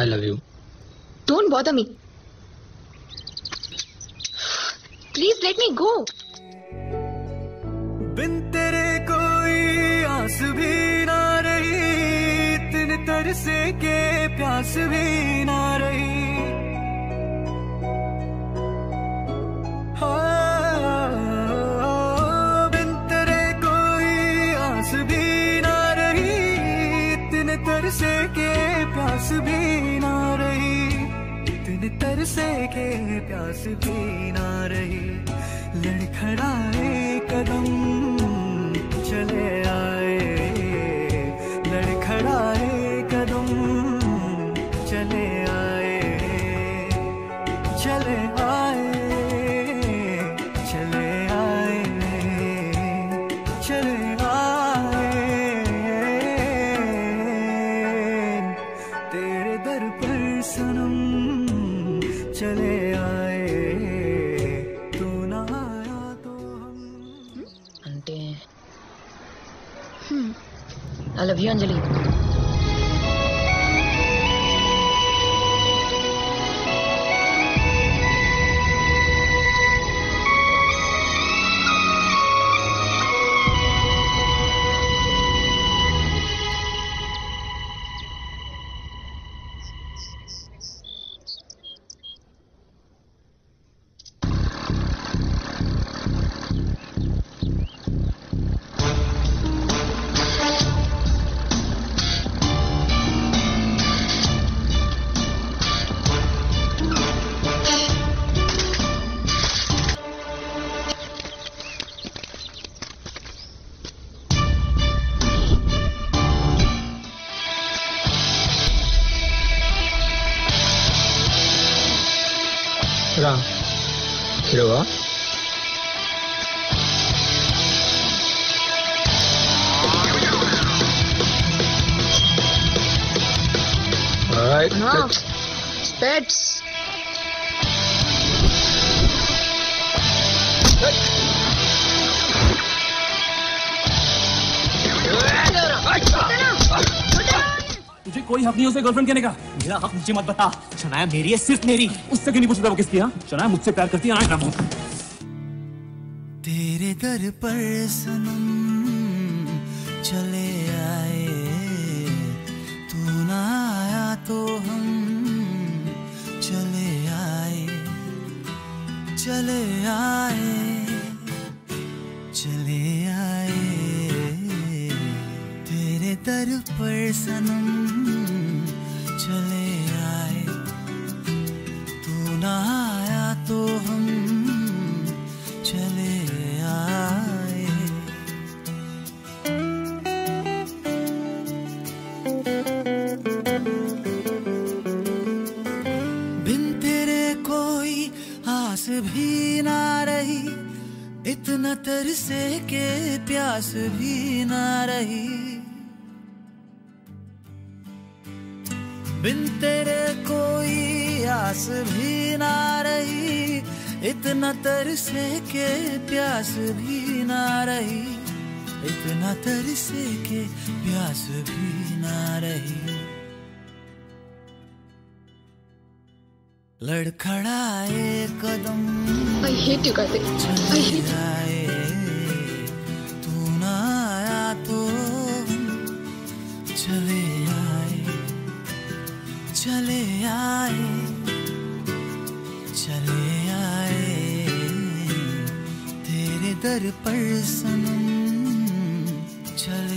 love you. Don't bother me. Please let me go. बिन तेरे कोई आस भी ना रही, इतने तरसे के प्यास भी ना रही। बिन तेरे कोई आस भी ना रही, इतने तरसे के प्यास भी ना रही, इतने तरसे के प्यास भी ना रही। लड़खड़ाए कदम चले आए, लड़खड़ाए कदम चले आए, चले आए, चले आए, चले आए। तेरे दर पर सनम चले आए, तू ना आया तो हम। అంటే I love you, Anjali. రా హీరోవా Alright. Pets. तुझे कोई हक नहीं उसे गर्लफ्रेंड कहने का। मेरा हक मुझे मत बता। शनाया मेरी है, सिर्फ मेरी। उससे क्यों नहीं पूछता वो किसकी? हाँ, शनाया मुझसे प्यार करती है। तेरे दर पर सनम चले आए, तू ना आया तो हम चले आए, चले आए, चले आए। तेरे दर पर सनम चले आए, तू ना आया तो हम चले आए। बिन तेरे कोई आस भी ना रही, इतना तरसे के प्यास भी ना रही। बिन तेरे कोई आस भी ना रही, इतना तरसे के प्यास भी ना रही, इतना तरसे के प्यास भी ना रही। लड़खड़ाए कदम I hate you, Karthik. I hate you. तू ना आया तो चले आए, चले आए, चले आए। तेरे दर पर सनम चले